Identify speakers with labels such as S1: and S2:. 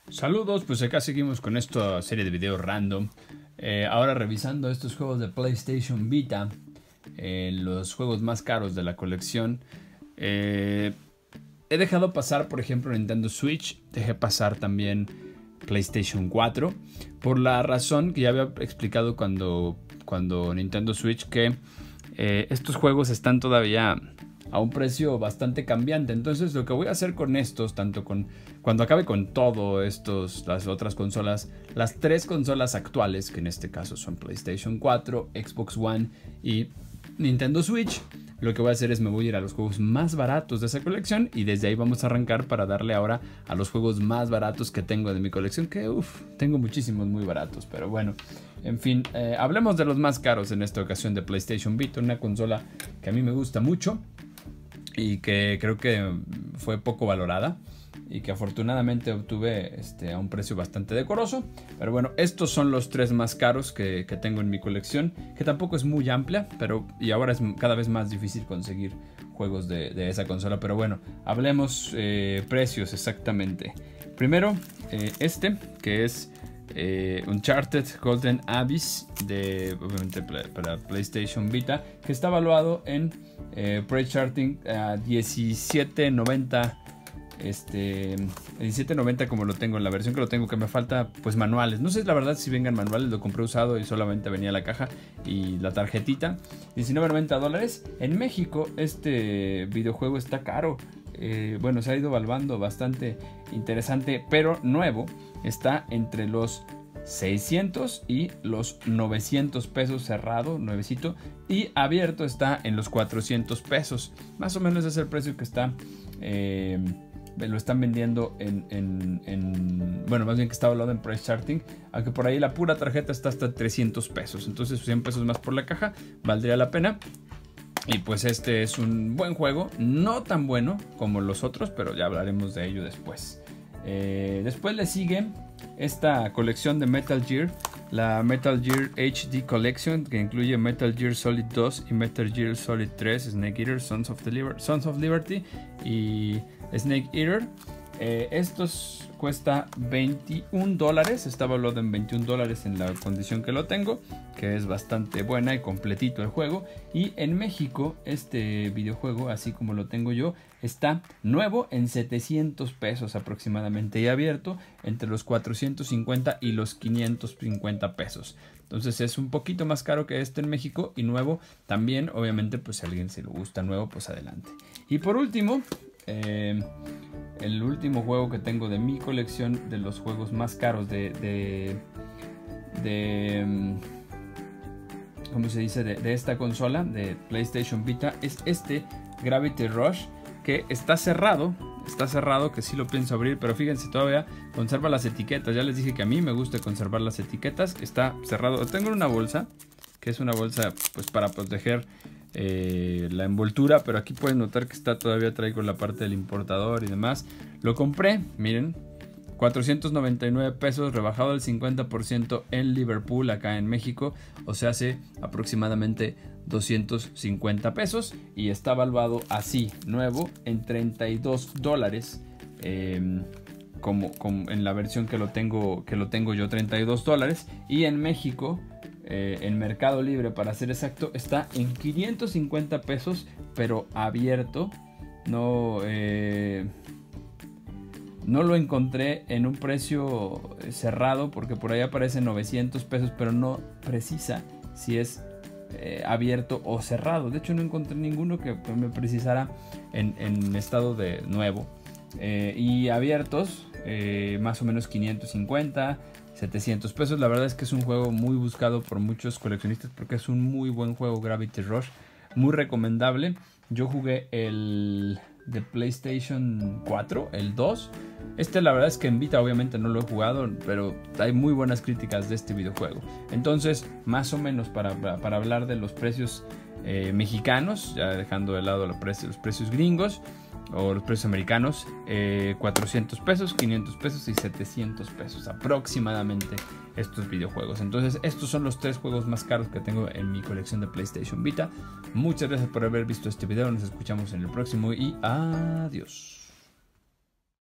S1: Saludos, pues acá seguimos con esta serie de videos random. Ahora revisando estos juegos de PlayStation Vita, los juegos más caros de la colección. He dejado pasar, por ejemplo, Nintendo Switch. Dejé pasar también PlayStation 4. Por la razón que ya había explicado cuando Nintendo Switch, que estos juegos están todavía a un precio bastante cambiante. Entonces lo que voy a hacer con estos, cuando acabe con todo estos, las otras consolas, las tres consolas actuales, que en este caso son PlayStation 4, Xbox One y Nintendo Switch, lo que voy a hacer es me voy a ir a los juegos más baratos de esa colección y desde ahí vamos a arrancar para darle ahora a los juegos más baratos que tengo de mi colección, que tengo muchísimos muy baratos, pero bueno, en fin, hablemos de los más caros en esta ocasión de PlayStation Vita, una consola que a mí me gusta mucho y que creo que fue poco valorada y que afortunadamente obtuve a un precio bastante decoroso. Pero bueno, estos son los tres más caros que tengo en mi colección, que tampoco es muy amplia, y ahora es cada vez más difícil conseguir juegos de esa consola. Pero bueno, hablemos precios exactamente. Primero, que es Uncharted Golden Abyss, obviamente para PlayStation Vita, que está evaluado en pre-charting a $17.90. $17.90 como lo tengo en la versión que lo tengo, que me falta pues manuales. No sé la verdad si vengan manuales, lo compré usado y solamente venía la caja y la tarjetita. $19.90. En México este videojuego está caro. Bueno, se ha ido evaluando bastante interesante, pero nuevo está entre los 600 y los 900 pesos cerrado, nuevecito, y abierto está en los 400 pesos. Más o menos es el precio que está, lo están vendiendo bueno, más bien que está hablando en price charting, aunque por ahí la pura tarjeta está hasta 300 pesos. Entonces 100 pesos más por la caja, valdría la pena. Y pues este es un buen juego, no tan bueno como los otros, pero ya hablaremos de ello después. Después le sigue esta colección de Metal Gear, la Metal Gear HD Collection, que incluye Metal Gear Solid 2 y Metal Gear Solid 3, Snake Eater, Sons of Liberty y Snake Eater. Estos cuesta $21, está valuado en $21 en la condición que lo tengo, que es bastante buena y completito el juego. Y en México este videojuego, así como lo tengo yo, está nuevo en 700 pesos aproximadamente y abierto entre los 450 y los 550 pesos. Entonces es un poquito más caro que este en México y nuevo también. Obviamente pues si a alguien se le gusta nuevo, pues adelante. Y por último, el último juego que tengo de mi colección, de los juegos más caros ¿cómo se dice? De esta consola de PlayStation Vita, es Gravity Rush, que está cerrado, que sí lo pienso abrir, pero fíjense, todavía conserva las etiquetas. Ya les dije que a mí me gusta conservar las etiquetas. Está cerrado. Tengo una bolsa, que es una bolsa pues para proteger la envoltura, pero aquí pueden notar que todavía traigo la parte del importador y demás. Lo compré, miren, 499 pesos, rebajado al 50% en Liverpool, acá en México, o sea, hace aproximadamente 250 pesos y está valuado así, nuevo, en $32, como en la versión que lo tengo yo, $32, y en México, en Mercado Libre para ser exacto, está en 550 pesos, pero abierto. No lo encontré en un precio cerrado, porque por ahí aparece 900 pesos, pero no precisa si es abierto o cerrado. De hecho no encontré ninguno que me precisara en estado de nuevo. Y abiertos, más o menos 550, 700 pesos. La verdad es que es un juego muy buscado por muchos coleccionistas porque es un muy buen juego, Gravity Rush, muy recomendable. Yo jugué el de PlayStation 4, el 2. La verdad es que en Vita obviamente no lo he jugado, pero hay muy buenas críticas de este videojuego. Entonces, más o menos para hablar de los precios mexicanos, ya dejando de lado los precios gringos o los precios americanos, 400 pesos, 500 pesos y 700 pesos aproximadamente estos videojuegos. Entonces estos son los tres juegos más caros que tengo en mi colección de PlayStation Vita. Muchas gracias por haber visto este video, nos escuchamos en el próximo y adiós.